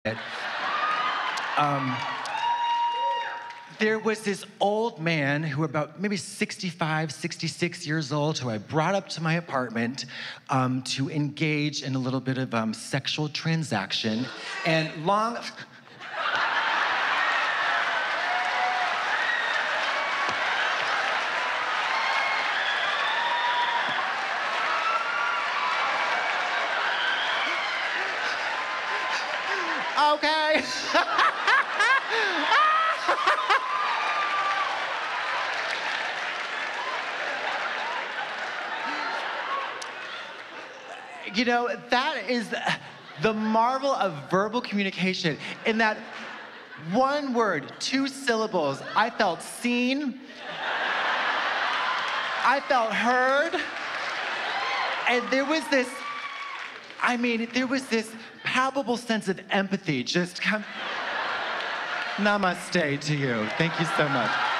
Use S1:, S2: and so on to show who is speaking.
S1: Um, there was this old man who about maybe 65, 66 years old who I brought up to my apartment to engage in a little bit of sexual transaction. And long... Okay. You know, that is the marvel of verbal communication. In that one word, 2 syllables, I felt seen, I felt heard, and there was this palpable sense of empathy just come. Namaste to you. Thank you so much.